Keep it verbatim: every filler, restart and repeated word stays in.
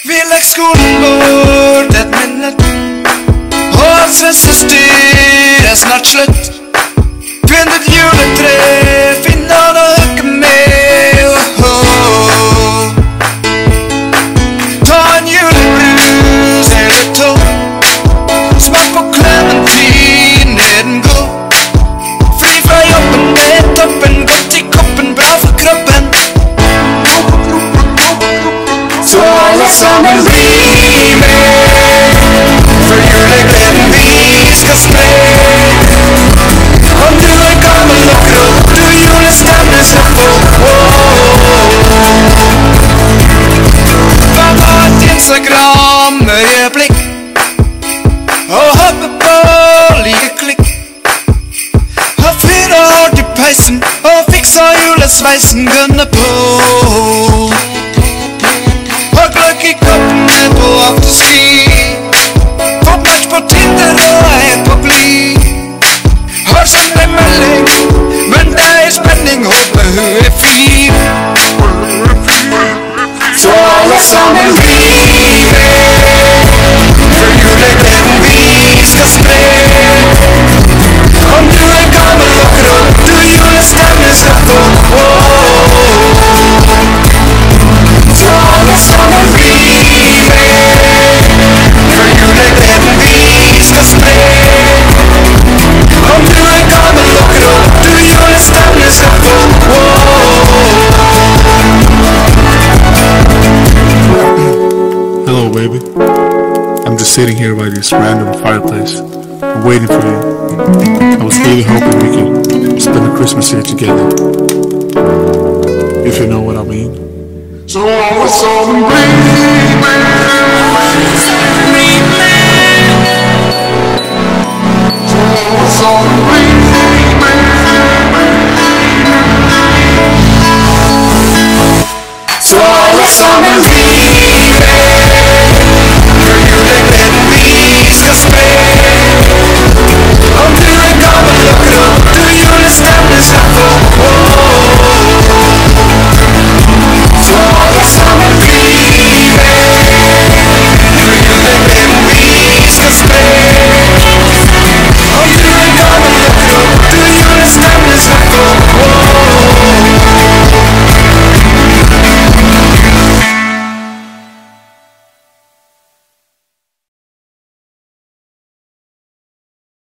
Vi legger skolen bort et minutt, og adventsens tid er snart slutt. Pynt et juletre, finn an og hooke med, oh, oh. Ta en julebrus, er det tom. Smak på clementin, er den god. Fri fra jobben, med toppen, godt i koppen, bra for kroppen. Så alle sammen bli med, for julegleden vi skal spre. Om du er gammel og grå, du julestemmer så på. Hva var et Instagram-øyeblikk, og hoppe på like klikk. Og fyra hardt i peisen, og fiksa julesveisen, gønne på. Og gløgg i koppen er på afterski. Få match på Tinder og er på gli. Har sendt en melding, men det er spenning, håper hun er fin. Så alle sammen bli med, for julegleden vi skal spre. Om du er gammel og grå, du julestemmer skal få. Så alle sammen bli med, for julegleden vi skal spre. Om du er gammel og grå, du julestemmer skal få. Hello, baby. I'm just sitting here by this random fireplace. I'm waiting for you. I was really hoping we could spend the Christmas here together. If you know what I mean. So all of a sudden, bring me, so all of a sudden, bring me, so all of a sudden,